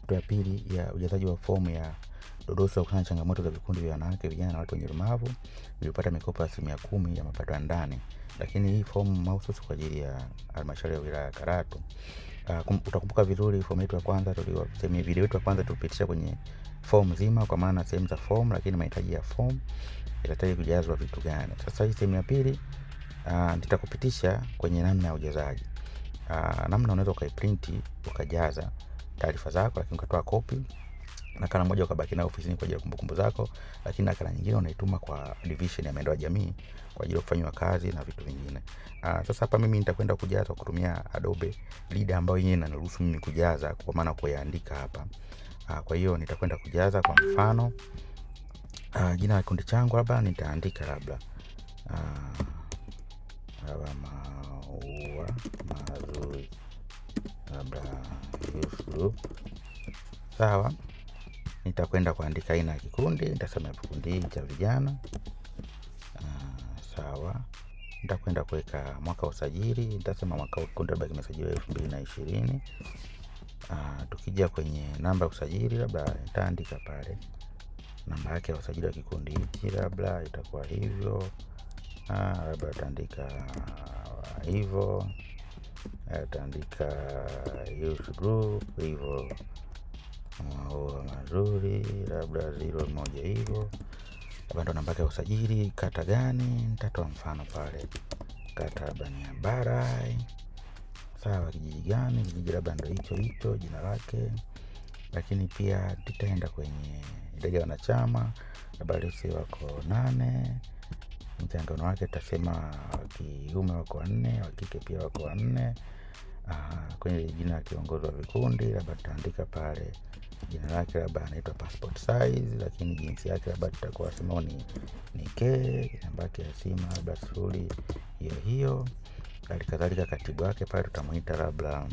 ya pili ya ujazaji wa fomu ya dodoso kufanya changamoto za vikundi vya wanawake, vijana na watu wenye ulemavu, nilipata mikopo ya 10% ya mapato ya ndani. Lakini hii fomu mahususi kwa ajili ya halmashauri ya wilaya ya Karatu. Utakumbuka vizuri fomu yetu ya kwanza video yetu ya kwanza tulipitisha kwenye fomu nzima, kwa maana sehemu za fomu, lakini mahitaji ya fomu inahitaji kujazwa vitu gani. Sasa hii sehemu ya pili nitakupitisha kwenye namna ya ujazaji. Namna unaweza ukaiprint ukajaza taarifa zako, lakini ukatoa copy nakala moja ukabaki nayo ofisini kwa ajili ya kumbukumbu zako, lakini nakala nyingine unaituma kwa division ya maendeleo ya jamii kwa ajili ya kufanywa kazi na vitu vingine. Sasa hapa mimi nitakwenda kujaza kutumia Adobe Reader ambayo yenyewe inaniruhusu mimi kujaza kwa maana kuyaandika hapa. Kwa hiyo nitakwenda kujaza kwa mfano jina la kikundi changu hapa nitaandika labda Maua Mazuri labda youth group. Sawa, nitakwenda kuandika aina ya kikundi, nitasema kikundi cha vijana. Sawa, nitakwenda kuweka mwaka wa usajili, nitasema mwaka wa kikundi labda kimesajiliwa 2020. Tukija kwenye namba ya usajili labda nitaandika pale namba yake ya usajili wa kikundi hiki, labda itakuwa hivyo. Labda nitaandika hivyo, nitaandika youth group hivyo, Maua Mazuri labda 01 hivyo. Labda ndo namba yake ya usajili. Kata gani, nitatoa mfano pale kata labda ni Barai. Sawa, kijiji gani, kijiji labda ndo hicho jina lake. Lakini pia tutaenda kwenye idadi ya wanachama, labda lisi wako 8. Mchangano wake tutasema wakiume wako 4, wakike pia wako 4. Kwenye jina la kiongozi wa vikundi labda tutaandika pale jina lake labda anaitwa passport size, lakini jinsi yake labda tutakuwa sema ni ke, namba yake ya simu labda 0 hiyo. Kadhalika katibu wake pale tutamuita labda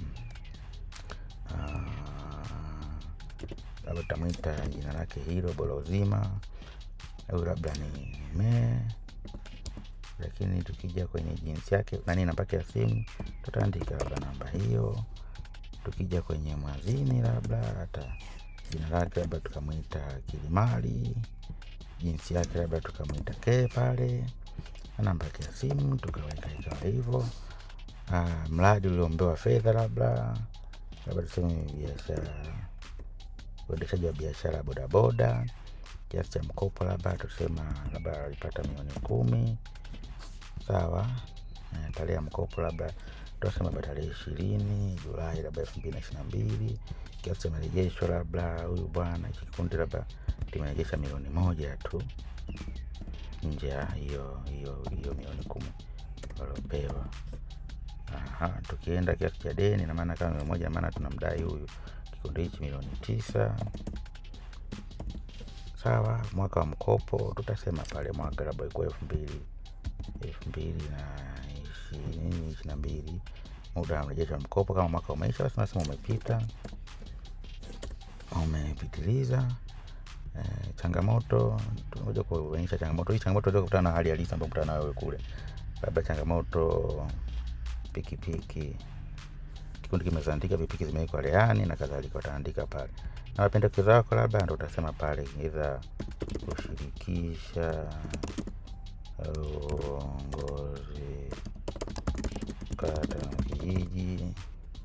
tutamuita jina lake hilo Bolozima au labda ni me. Lakini tukija kwenye jinsi yake namba yake ya simu tutaandika labda namba hiyo. Tukija kwenye mwazini labda hata jina lake labda tukamuita Kilimali, jinsi yake labda tukamuita ke pale, namba yake ya simu tukaweka hivyo. Mradi uliombewa fedha labda tuseme biashara, uendeshaji wa biashara bodaboda, kiasi cha mkopo labda tusema labda alipata milioni 10. Sawa, tarehe ya mkopo labda tutasema tarehe 20 Julai labda 2022. Kiasi cha marejesho labda huyu bwana kikundi labda tumerejesha milioni 1 tu nje ya hiyo milioni 10 walopewa. Tukienda kiasi cha deni na maana kama milioni 1 maana tunamdai huyu kikundi hichi milioni 9. Sawa, mwaka wa mkopo tutasema pale mwaka labda iko 2022. Muda wa mrejesho wa mkopo kama mwaka umeisha basi tunasema umepitiliza. Changamoto tunaweza kuonyesha changamoto. Hii changamoto tunaweza kukutana na hali halisi ambayo mkutana nayo kule. Labda changamoto pikipiki, kikundi kimesandika pikipiki zimewekwa leani na kadhalika, utaandika pale. Na mapendekezo yako labda ndio utasema pale inaweza kushirikisha uongozi kata kijiji.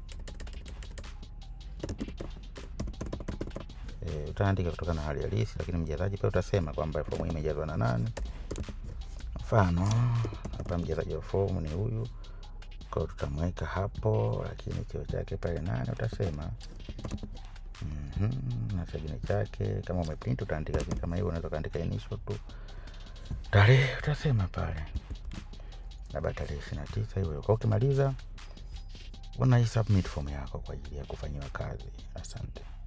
Utaandika kutokana na hali halisi, lakini mjazaji pia utasema kwamba fomu hii imejazwa na nani. Mfano hapa mjazaji wa fomu ni huyu, kwa tutamweka hapo, lakini cheo chake pale nani utasema na sagini chake. Kama umeprint utaandika kama hiyo, unaweza kaandika initial tu. Tarehe utasema pale labda tarehe 29 hiyo. Kwa ukimaliza una submit form yako kwa ajili ya kufanywa kazi. Asante.